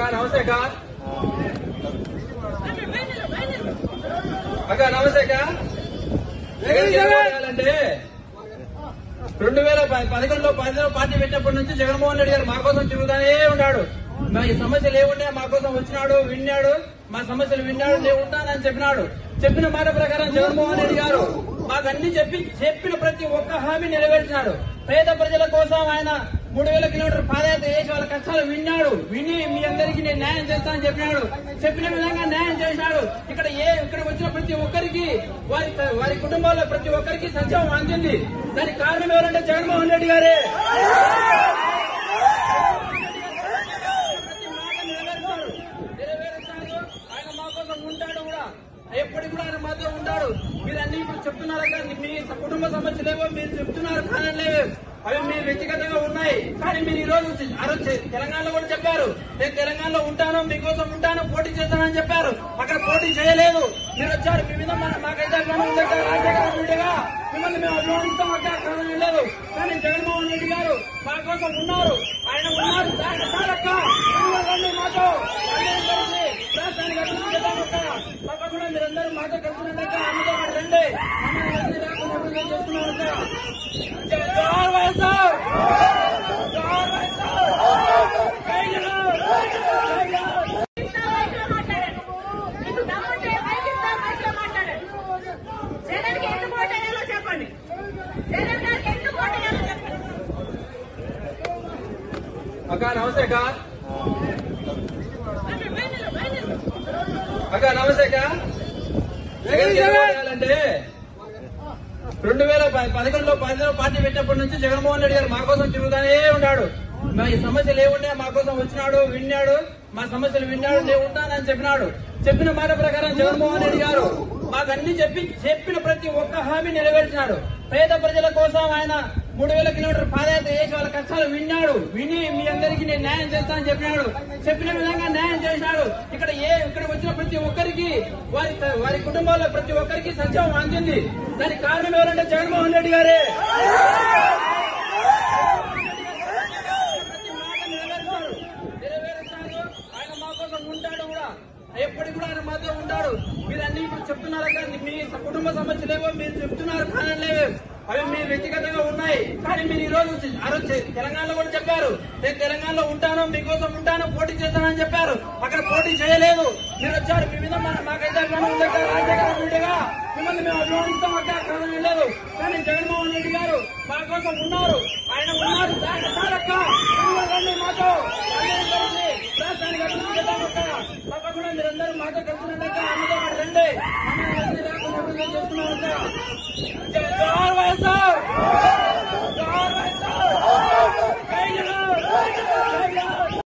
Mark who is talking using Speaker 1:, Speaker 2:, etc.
Speaker 1: నమస్తే అక్క. అక్క నమస్తే అక్క. అంటే 2011లో పార్టీ పెట్టినప్పటి నుంచి జగన్మోహన్ రెడ్డి గారు మా కోసం తిరుగుతానే ఉన్నాడు. మా ఈ సమస్యలు ఏముంటే మా కోసం వచ్చినాడు, విన్నాడు, మా సమస్యలు విన్నాడు, నేను ఉంటానని చెప్పినాడు. చెప్పిన మాట ప్రకారం జగన్మోహన్ రెడ్డి గారు మాకు అన్ని చెప్పిన ప్రతి ఒక్క హామీ నెరవేర్చినాడు. పేద ప్రజల కోసం ఆయన 3000 కిలోమీటర్ పాదయాత్ర చేసి వాళ్ళ కష్టాలు విని మీ అందరికీ నేను న్యాయం చేస్తానని చెప్పినాడు. చెప్పిన విధంగా న్యాయం చేసినాడు. ఇక్కడ వచ్చిన ప్రతి ఒక్కరికి వారి కుటుంబాల్లో ప్రతి ఒక్కరికి సంక్షేమం అందింది. దానికి కారణం ఎవరంటే జగన్మోహన్ రెడ్డి గారే. ఆయన మా కోసం ఉంటాడు కూడా, ఎప్పటికి కూడా ఆయన మాతో ఉంటాడు. మీరు అన్ని ఇప్పుడు చెప్తున్నారు కదా, మీ కుటుంబ సమస్యలేవో మీరు చెప్తున్నారు, కారణలేవో అవి మీ వ్యక్తిగతంగా ఉన్నాయి. కానీ మీరు ఈ రోజు తెలంగాణలో కూడా చెప్పారు, నేను తెలంగాణలో ఉంటాను, మీకోసం ఉంటాను, పోటీ చేస్తానని చెప్పారు. అక్కడ పోటీ చేయలేదు. మీరు వచ్చారు, మీ మీద మాకైతే రాజకీయ మిమ్మల్ని మేము అభిమానిస్తాం, అక్కడ కారణం లేదు. కానీ జగన్మోహన్ రెడ్డి గారు మా కోసం ఉన్నారు, ఆయన ఉన్నారు. మాతో తప్పకుండా మీరందరూ మాతో కలిసినట్టు అందులో రండి. జోహార్ వైఎస్ఆర్, జోహార్ వైఎస్ఆర్. అక్క నమస్తే అక్క. అక్క నమస్తే అక్క. అంటే 2011లో పార్టీ పెట్టినప్పటి నుంచి జగన్మోహన్ రెడ్డి గారు మా కోసం తిరుగుతానే ఉన్నాడు. మా ఈ సమస్యలు ఏముంటే మా కోసం వచ్చినాడు, విన్నాడు, మా సమస్యలు విన్నాడు, నేను ఉంటానని చెప్పినాడు. చెప్పిన మాట ప్రకారం జగన్మోహన్ రెడ్డి గారు మాకు అన్ని చెప్పిన ప్రతి ఒక్క హామీ నెరవేర్చినాడు. పేద ప్రజల కోసం ఆయన 3000 కిలోమీటర్ పాదయాత్ర చేసి వాళ్ళ కష్టాలు విని మీ అందరికీ నేను న్యాయం చేస్తానని చెప్పినాడు. చెప్పిన విధంగా న్యాయం చేసినాడు. ఇక్కడ వచ్చిన ప్రతి ఒక్కరికి వారి కుటుంబాల్లో ప్రతి ఒక్కరికి సంక్షేమం అందింది. దానికి కారణం ఎవరంటే జగన్మోహన్ రెడ్డి గారే. ఆయన మా కోసం ఉంటాడు కూడా, ఎప్పటికి కూడా ఆయన మాతో ఉంటాడు. మీరు అన్ని ఇప్పుడు చెప్తున్నారు కదా, మీ కుటుంబ సమస్యలేవో మీరు చెప్తున్నారు, కారణలేవో అవి మీ వ్యక్తిగతంగా ఉన్నాయి. కానీ మీరు ఈ రోజు తెలంగాణలో కూడా చెప్పారు, నేను తెలంగాణలో ఉంటాను, మీకోసం ఉంటాను, పోటీ చేస్తానని చెప్పారు. అక్కడ పోటీ చేయలేదు. మీరు వచ్చారు, మీ మీద మాకైతే రాజకీయ మిమ్మల్ని మేము అభిమానిస్తాం, అక్కడ కారణం లేదు. కానీ జగన్మోహన్ రెడ్డి గారు మా కోసం ఉన్నారు, ఆయన ఉన్నారు. మాతో